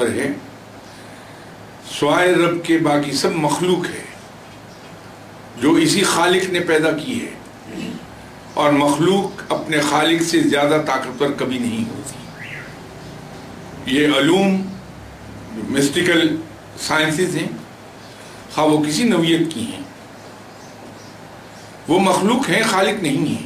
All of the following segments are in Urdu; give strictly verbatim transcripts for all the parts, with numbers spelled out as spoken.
برابر ہے، سوائے رب کے باقی سب مخلوق ہے جو اسی خالق نے پیدا کی ہے، اور مخلوق اپنے خالق سے زیادہ طاقتور کبھی نہیں ہوتی۔ یہ علوم مسٹیکل سائنسز ہیں، خواہ وہ کسی نوعیت کی ہیں، وہ مخلوق ہیں، خالق نہیں ہیں۔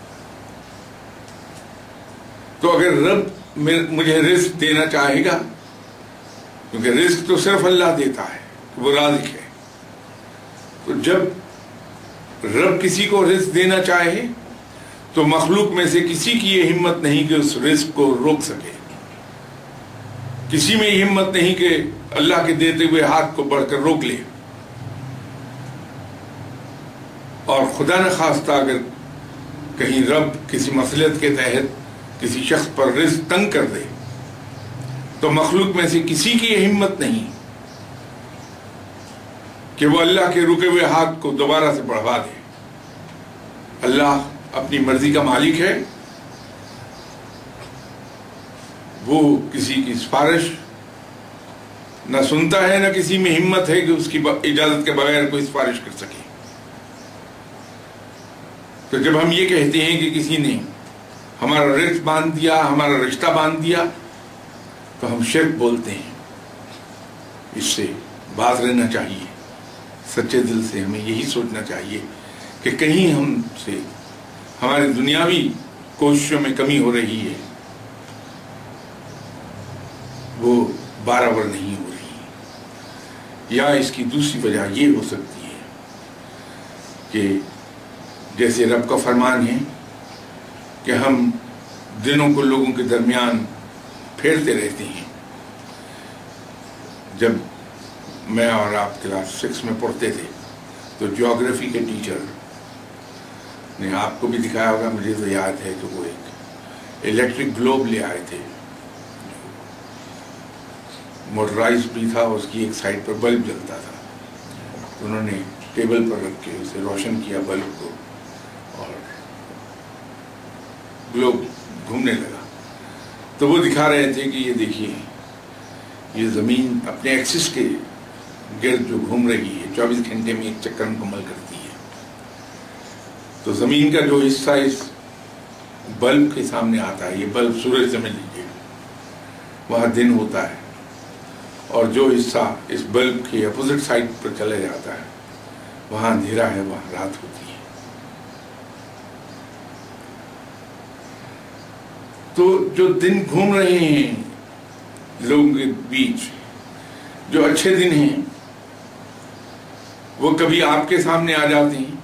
تو اگر رب مجھے رزق دینا چاہے گا، کیونکہ رزق تو صرف اللہ دیتا ہے، وہ رازق ہے، تو جب رب کسی کو رزق دینا چاہے تو مخلوق میں سے کسی کی یہ ہمت نہیں کہ اس رزق کو روک سکے، کسی میں یہ ہمت نہیں کہ اللہ کے دیتے ہوئے ہاتھ کو بڑھ کر روک لے۔ اور خدا نہ خواستہ اگر کہیں رب کسی مصلحت کے تحت کسی شخص پر رزق تنگ کر دے تو مخلوق میں سے کسی کی یہ ہمت نہیں کہ وہ اللہ کے رکے ہوئے ہاتھ کو دوبارہ سے بڑھوا دے۔ اللہ اپنی مرضی کا مالک ہے، وہ کسی کی سفارش نہ سنتا ہے، نہ کسی میں ہمت ہے کہ اس کی اجازت کے بغیر کوئی سفارش کر سکے۔ تو جب ہم یہ کہتے ہیں کہ کسی نے ہمارا رزق باندھ دیا، ہمارا رشتہ باندھ دیا، تو ہم شرک بولتے ہیں۔ اس سے باز رہنا چاہیے، سچے دل سے ہمیں یہی سوچنا چاہیے کہ کہیں ہم سے ہماری دنیاوی کوششوں میں کمی ہو رہی ہے، وہ برابر نہیں ہو رہی، یا اس کی دوسری وجہ یہ ہو سکتی ہے کہ جیسے رب کا فرمان ہے کہ ہم دنوں کو لوگوں کے درمیان پھیرتے رہتے ہیں۔ جب میں اور آپ کلاس سکس میں پڑھتے تھے تو جیوگرافی کے ٹیچر نے آپ کو بھی دکھایا ہوگا، مجھے تو یاد ہے کہ وہ ایک الیکٹرک گلوب لے آئے تھے، موٹرائز بھی تھا، اس کی ایک سائڈ پر بلب جلتا تھا، تو انہوں نے ٹیبل پر رکھ کے اسے روشن کیا بلب کو، اور گلوب گھومنے لگا۔ تو وہ دکھا رہے تھے کہ یہ دیکھیے، یہ زمین اپنے ایکسس کے گرد جو گھوم رہی ہے، چوبیس گھنٹے میں ایک چکر مکمل کرتی ہے، تو زمین کا جو حصہ اس بلب کے سامنے آتا ہے، یہ بلب سورج سمجھ لیجیے، وہاں دن ہوتا ہے، اور جو حصہ اس بلب کی اپوزٹ سائڈ پر چلا جاتا ہے وہاں اندھیرا ہے، وہاں رات ہوتی ہے۔ تو جو دن گھوم رہے ہیں لوگوں کے بیچ، جو اچھے دن ہیں وہ کبھی آپ کے سامنے آ جاتے ہیں،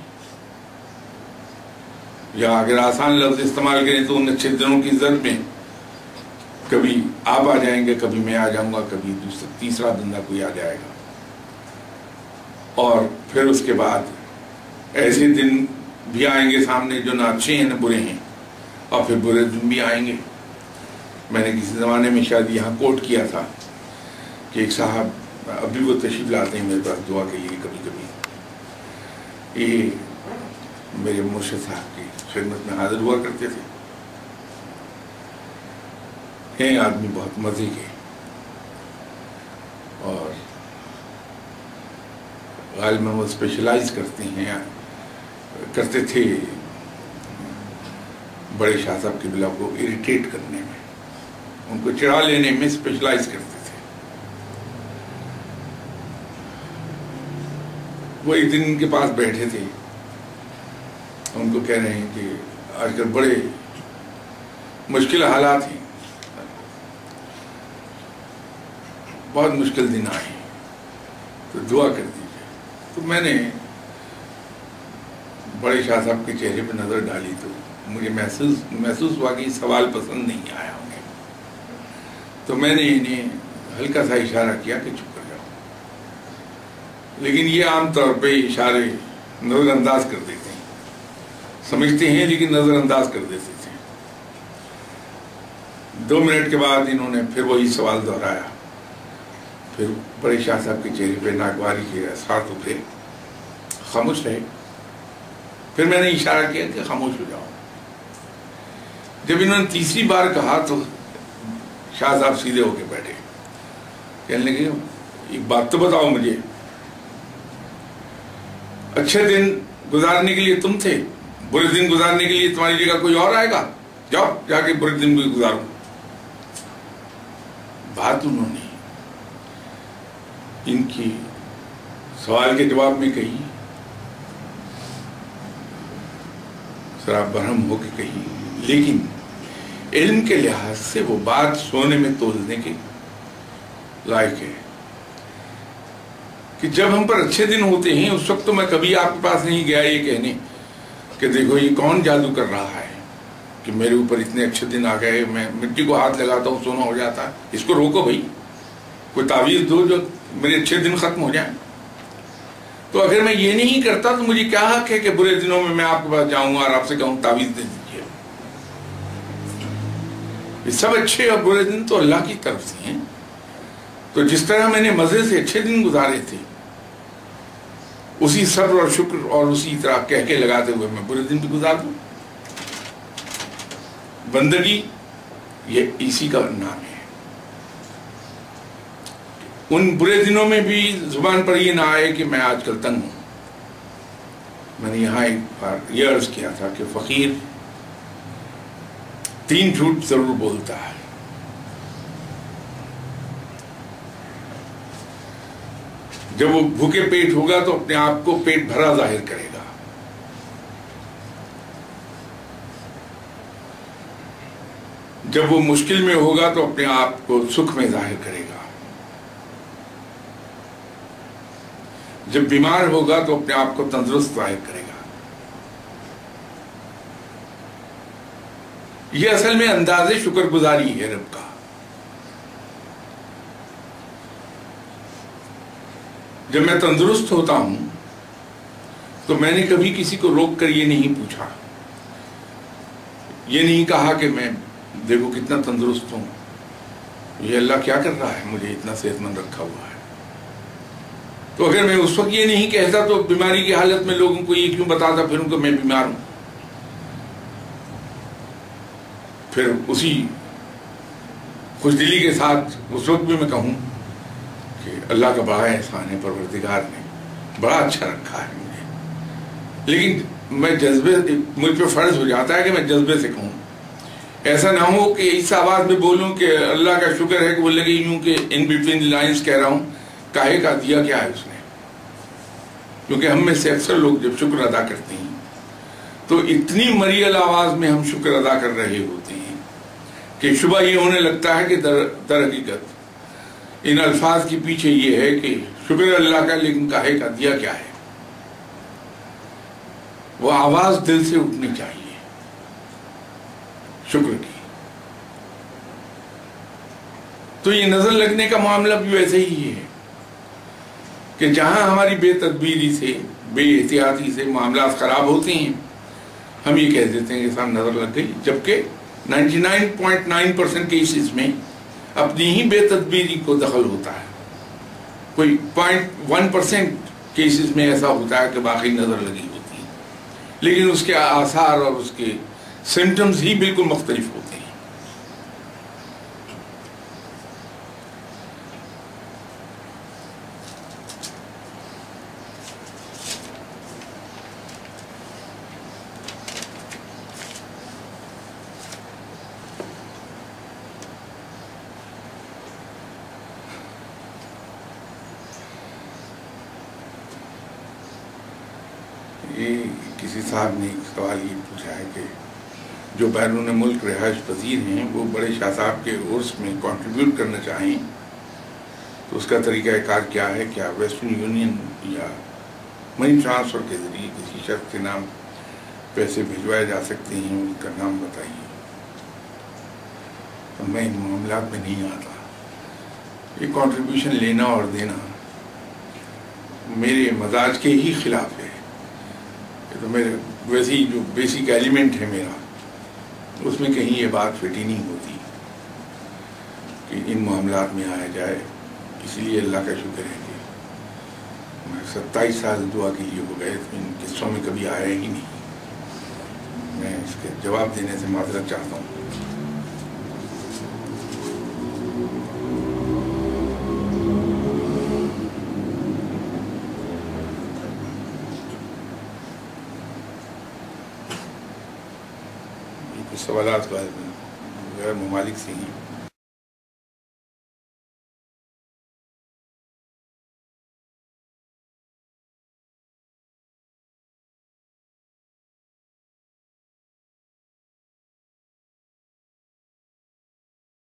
یا اگر آسان لفظ استعمال کریں تو ان اچھے دنوں کی زد میں کبھی آپ آ جائیں گے، کبھی میں آ جاؤں گا، کبھی دوسرا تیسرا بندہ کوئی آ جائے گا، اور پھر اس کے بعد ایسے دن بھی آئیں گے سامنے جو نہ اچھے ہیں نہ برے ہیں، اور پھر برے دن بھی آئیں گے۔ میں نے کسی زمانے میں شاید یہاں کوٹ کیا تھا کہ ایک صاحب ابھی وہ تشریف لاتے ہیں میرے پاس دعا کے لیے کبھی کبھی، یہ میرے مرشد صاحب کی خدمت میں حاضر ہوا کرتے تھے، ہیں آدمی بہت مزے کے، اور غالباً وہ اسپیشلائز کرتے ہیں کرتے تھے بڑے شاہ صاحب کے بلا کو اریٹیٹ کرنے میں، ان کو چڑھا لینے میں اسپیشلائز کرتے تھے۔ وہ ایک دن ان کے پاس بیٹھے تھے، ان کو کہہ رہے ہیں کہ آج کل بڑے مشکل حالات ہیں، بہت مشکل دن آئے ہیں، تو دعا کر دیجیے۔ تو میں نے بڑے شاہ صاحب کے چہرے پہ نظر ڈالی تو مجھے محسوس محسوس ہوا کہ سوال پسند نہیں آیا انہیں، تو میں نے انہیں ہلکا سا اشارہ کیا کہ چپ کر جاؤ، لیکن یہ عام طور پہ اشارے نظر انداز کر دیتے ہیں، سمجھتے ہیں لیکن نظر انداز کر دیتے تھے۔ دو منٹ کے بعد انہوں نے پھر وہی سوال دہرایا، پھر بڑے شاہ صاحب کے چہرے پہ ناگواری کے اثرات اترے، خاموش رہے۔ پھر میں نے اشارہ کیا کہ خاموش ہو جاؤ۔ جب انہوں نے تیسری بار کہا تو شاہ صاحب سیدھے ہو کے بیٹھے کہنے لگے ایک بات تو بتاؤ مجھے، اچھے دن گزارنے کے لیے تم تھے، برے دن گزارنے کے لیے تمہاری جگہ کوئی اور آئے گا، جاؤ جا کے برے دن بھی گزارو۔ بات انہوں نے ان کی سوال کے جواب میں کہی، ذرا برہم ہو کے کہی، لیکن علم کے لحاظ سے وہ بات سونے میں تولنے کے لائق ہے کہ جب ہم پر اچھے دن ہوتے ہیں اس وقت تو میں کبھی آپ کے پاس نہیں گیا یہ کہنے کہ دیکھو یہ کون جادو کر رہا ہے کہ میرے اوپر اتنے اچھے دن آ گئے، میں مٹی کو ہاتھ لگاتا ہوں سونا ہو جاتا ہے، اس کو روکو بھائی، کوئی تعویذ دو جو میرے اچھے دن ختم ہو جائیں۔ تو اگر میں یہ نہیں کرتا تو مجھے کیا حق ہے کہ برے دنوں میں میں آپ کے پاس جاؤں گا اور آپ سے کہوں تعویذ دے دیجیے؟ یہ سب اچھے اور برے دن تو اللہ کی طرف سے ہیں، تو جس طرح میں نے مزے سے اچھے دن گزارے تھے اسی صبر اور شکر اور اسی طرح کہہ کے لگاتے ہوئے میں برے دن بھی گزار دوں۔ بندگی یہ اسی کا نام ہے۔ ان برے دنوں میں بھی زبان پر یہ نہ آئے کہ میں آج کل تنگ ہوں۔ میں نے یہاں ایک بار یہ عرض کیا تھا کہ فقیر تین جھوٹ ضرور بولتا ہے۔ جب وہ بھوکے پیٹ ہوگا تو اپنے آپ کو پیٹ بھرا ظاہر کرے گا، جب وہ مشکل میں ہوگا تو اپنے آپ کو سکھ میں ظاہر کرے گا، جب بیمار ہوگا تو اپنے آپ کو تندرست ظاہر کرے گا۔ یہ اصل میں انداز شکر گزاری ہے رب کا۔ جب میں تندرست ہوتا ہوں تو میں نے کبھی کسی کو روک کر یہ نہیں پوچھا، یہ نہیں کہا کہ میں دیکھو کتنا تندرست ہوں، یہ اللہ کیا کر رہا ہے مجھے اتنا صحت مند رکھا ہوا ہے۔ تو اگر میں اس وقت یہ نہیں کہتا تو بیماری کی حالت میں لوگوں کو یہ کیوں بتاتا پھروں کہ میں بیمار ہوں؟ پھر اسی خوش دلی کے ساتھ اس وقت بھی میں کہوں کہ اللہ کا بڑا احسان ہے، پروردگار نے بڑا اچھا رکھا ہے مجھے، لیکن میں جذبے مجھ پہ فرض ہو جاتا ہے کہ میں جذبے سے کہوں، ایسا نہ ہو کہ اس آواز میں بولوں کہ اللہ کا شکر ہے کہ وہ لگے یوں کہ ان بٹوین لائنز کہہ رہا ہوں، کاہے کا دیا کیا ہے اس نے۔ کیونکہ ہم میں سے اکثر لوگ جب شکر ادا کرتے ہیں تو اتنی مریل آواز میں ہم شکر ادا کر رہے ہوتے ہیں کہ شبہ یہ ہونے لگتا ہے کہ در, در حقیقت ان الفاظ کے پیچھے یہ ہے کہ شکر اللہ کا، لیکن کاہے کا دیا کیا ہے۔ وہ آواز دل سے اٹھنی چاہیے شکر کی۔ تو یہ نظر لگنے کا معاملہ بھی ویسے ہی ہے کہ جہاں ہماری بے تدبیری سے، بے احتیاطی سے معاملات خراب ہوتے ہیں، ہم یہ کہہ دیتے ہیں کہ صاحب نظر لگ گئی، جبکہ ninety nine point nine percent cases میں اپنی ہی بے تدبیری کو دخل ہوتا ہے۔ کوئی پوائنٹ ون پرسینٹ کیسز میں ایسا ہوتا ہے کہ باقی نظر لگی ہوتی ہے، لیکن اس کے آثار اور اس کے سمٹمز ہی بالکل مختلف ہوتے ہیں۔ یہ کسی صاحب نے ایک سوال یہ پوچھا ہے کہ جو بیرون ملک رہائش پذیر ہیں وہ بڑے شاہ صاحب کے عرس میں کنٹریبیوٹ کرنا چاہیں تو اس کا طریقہ کار کیا ہے؟ کیا ویسٹرن یونین یا منی ٹرانسفر کے ذریعے کسی شخص کے نام پیسے بھجوائے جا سکتے ہیں؟ ان کا نام بتائیے۔ تو میں ان معاملات میں نہیں آتا۔ یہ کنٹریبیوشن لینا اور دینا میرے مزاج کے ہی خلاف ہے۔ تو میرے ویسی جو بیسک ایلیمنٹ ہے میرا، اس میں کہیں یہ بات فٹ ہی نہیں ہوتی کہ ان معاملات میں آیا جائے۔ اسی لیے اللہ کا شکر ہے کہ میں ستائیس سال دعا کے لیے ہو گئے، ان قصوں میں کبھی آیا ہی نہیں۔ میں اس کے جواب دینے سے معذرت چاہتا ہوں۔ سوالات غیر ممالک سے ہیں.